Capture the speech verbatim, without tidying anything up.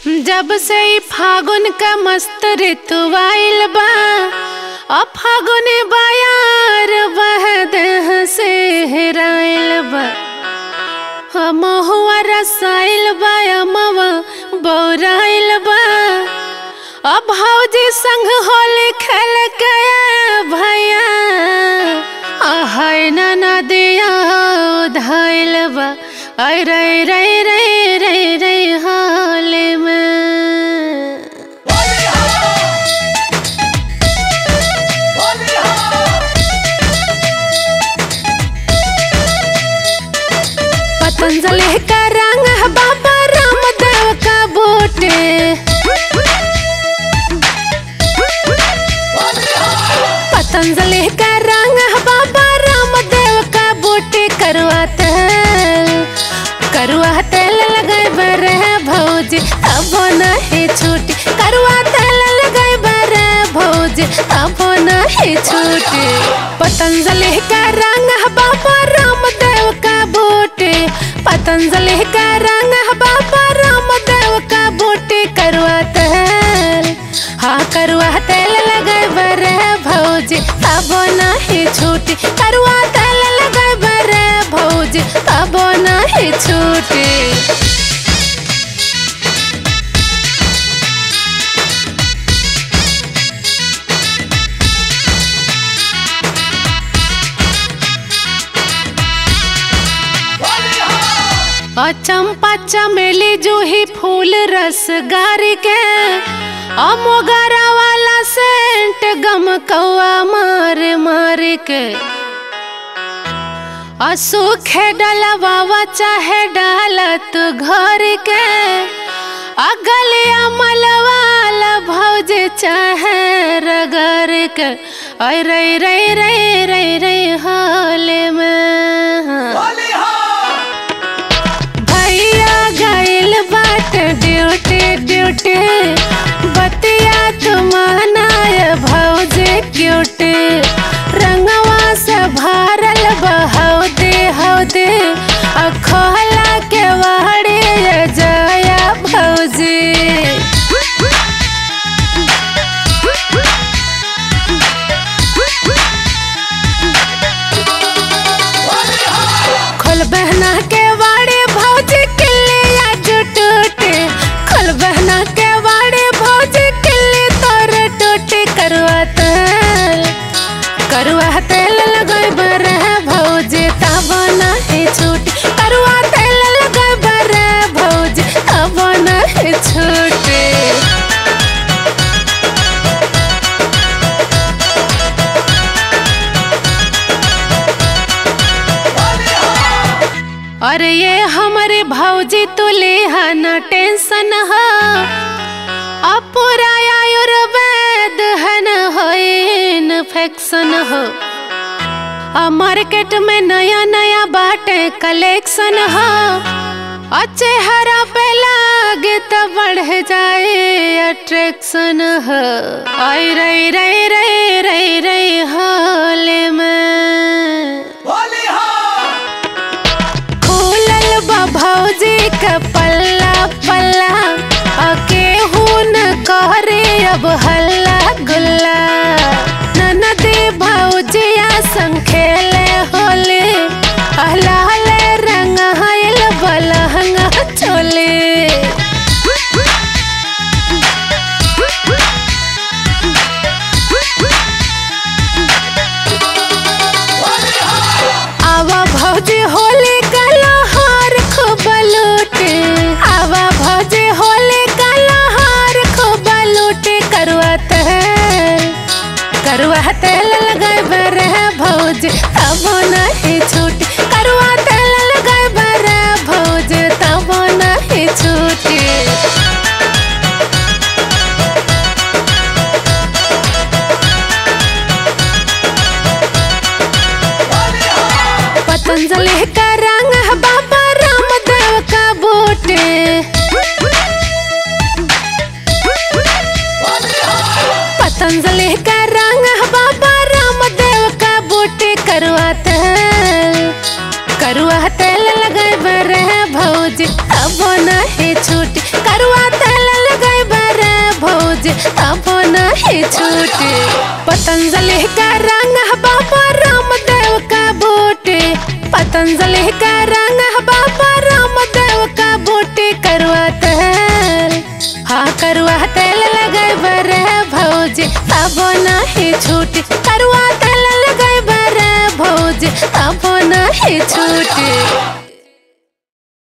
जब से ही फागुन का मस्त ऋतु आइल बा, अब फागुन बायार बह देह से हेराइल बा। महुआ रसाइल बा, अमवा बौराइल बा। अब भौजी संग होली खेल गया भैया, हाय ना दिया धाइल बा। आई रे रे रे रे रे हाले में पतंजलि का रंग है बाबा रामदेव का बूटे। पतंजलि का रंग है बाबा रामदेव का बूटे। करवा तेल करवा तेल लगाए बरे भौजी, अब नहीं छूटी। करवा तेल लगाए बरे भौजी, अब नहीं छूटी। पतंजलि का रंग है बाबा रामदेव का बूटे। पतंजलि का रंग है बाबा रामदेव का बूटे। करवा तेल हाँ करवा तेल लगाए बरे भौजी, अब नहीं छूटी। करवा तेल लगाए बरे भौजी, अब नहीं छूटी। चंपा चमेली जूही फूल रस गारी के, मोगरा वाला सेंट गम कौआ मार मार के। सूखे डलवा चाहे डालत घर के, अगलिया मलवाला भौजी चाहे रगर के। आई रे रे रे रे रे हाले में भैया गइल बाट ड्यूटी ड्यूटी। बतिया तुमानाय भौजी क्यूटी। रंगवा से भरल बहौदे हौदे, खोला के वाड़ी जया भौजी। खोल बहना के वाड़ी भौजी किल्ली टूटे। खोल बहना के वाड़ी भौजी किल्ली तोर टूटे। करवा तेल करवा तेल लगाए बरे भौजी, तब नहीं छूटी। करवा तेल लगाए बरे भौजी, तब नहीं छूटी। अरे ये हमारे भौजी तुले है न टेंशन है, अब पूरा आयुर्वेद है न हो इन्फेक्शन हो। मार्केट में नया नया बाटे कलेक्शन हो, चेहरा पे लागे तो बढ़ जाए अट्रैक्शन हो। आई रे रे रे रे रे हाले में भौजी का पल्ला पल्ला, केहू न करे अब हल्ला गुल्ला। ननदी भौजिया संग खेले होले, हलाले रंग हाइल बलहंगा चोले। आवा भौजी होली आवा भौजी होली का लहार खूब लूटे। करवा तेल करवा तेल लगाए बरे भौजी, तब नहीं छूटी। करवा तेल लगाए बरे भौजी, तब नहीं छूटी। पतंजलि का रंग है बाबा रामदेव का बूटे। पतंजलि का रंग है बाबा रामदेव का बूटे। करवा तेल करवा तेल लगाए बरे भौजी, अब नहीं छूटी। करवा तेल पतंजलि का रंग है बाबा रामदेव का बूटी, पतंजलि का रंग है बाबा रामदेव का बूटी। करुआ तेल, हाँ करुआ तेल लगाए बरे भौजी तब नहीं छूटी, करुआ तेल लगाए बरे भौजी तब नहीं छूटी।